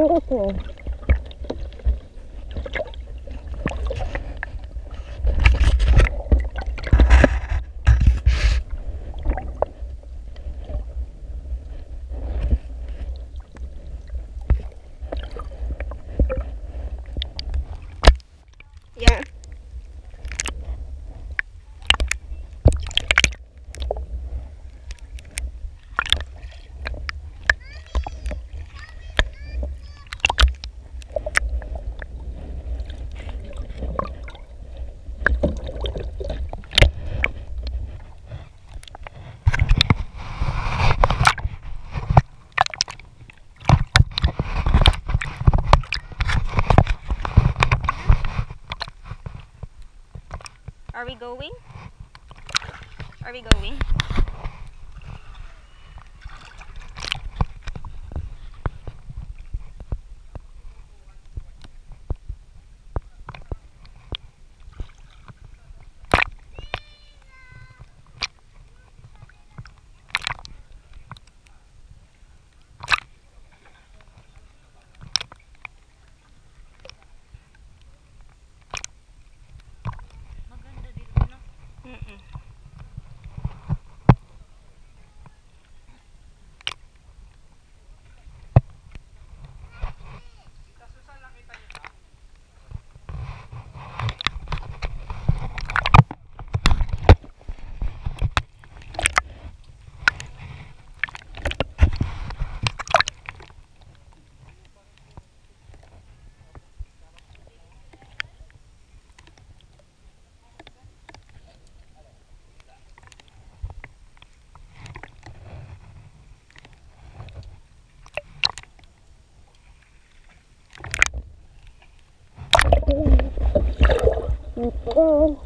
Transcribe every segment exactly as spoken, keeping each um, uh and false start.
Beautiful. Yeah. Are we going? Are we going? Mm-mm. Let's go.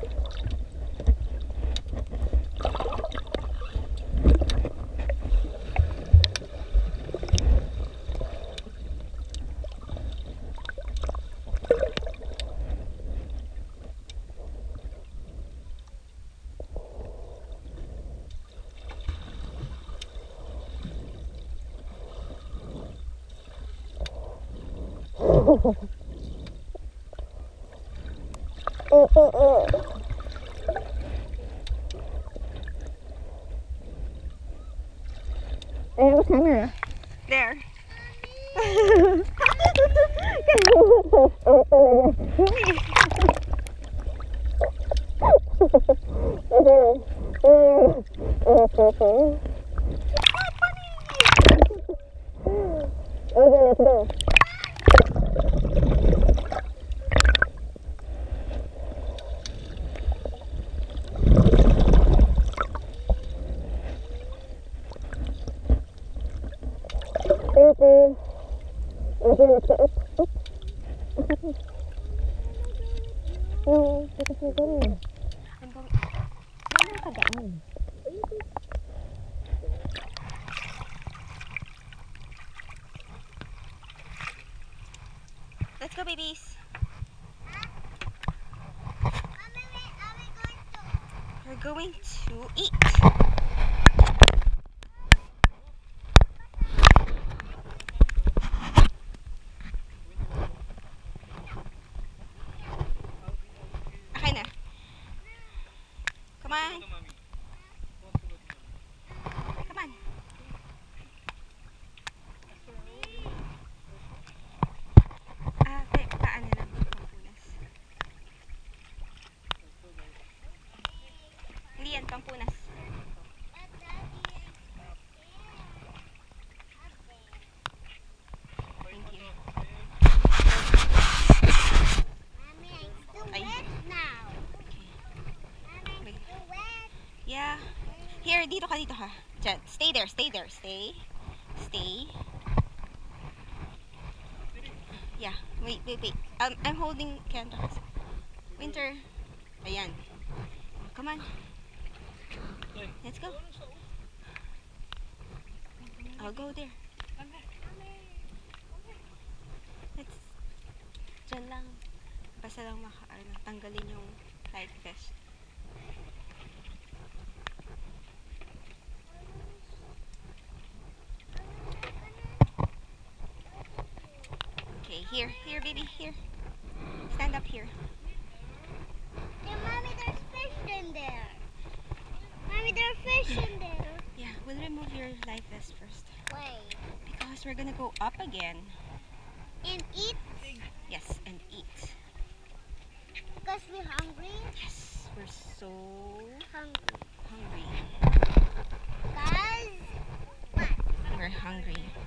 Oh, oh, oh. Hey, what camera? There. Okay, let's go. Okay. Okay, let's go. Oops. No, because we're going. I'm going. Wala ka daan. Let's go, babies. We're going to eat. Okay na. Come on. Come on. Ah, pe, paano lang pampunas? Hindi yan, pampunas. Thank you. Ay. Okay. Yeah. Here, dito ka, dito ka. Diyan. Stay there, stay there. Stay. Stay. Yeah. Wait, wait, wait. Um, I'm holding Kendra. Winter. Ayan. Come on. Let's go. I'll go there. Let's. Diyan lang. Basta lang maka, ano, tanggalin yung light vest. Here, here, baby, here. Stand up here. Yeah, mommy, there's fish in there. Mommy, there are fish in there. Yeah, we'll remove your life vest first. Wait. Because we're gonna go up again. And eat Yes, and eat. because we're hungry. Yes, we're so Hungry. hungry. Guys, what? We're hungry.